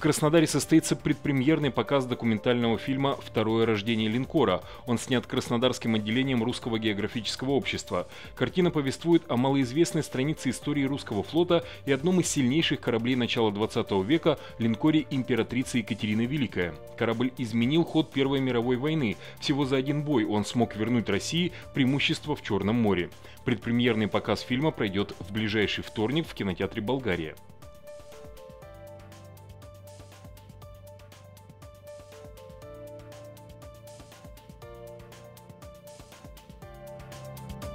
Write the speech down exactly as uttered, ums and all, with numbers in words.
Краснодаре состоится предпремьерный показ документального фильма «Второе рождение линкора». Он снят краснодарским отделением Русского географического общества. Картина повествует о малоизвестной странице истории русского флота и одном из сильнейших кораблей начала двадцатого века – линкоре императрицы Екатерины Великая. Корабль изменил ход Первой мировой войны. Всего за один бой он смог вернуть России преимущество в Черном море. Предпремьерный показ фильма пройдет в ближайший вторник в кинотеатре «Болгария».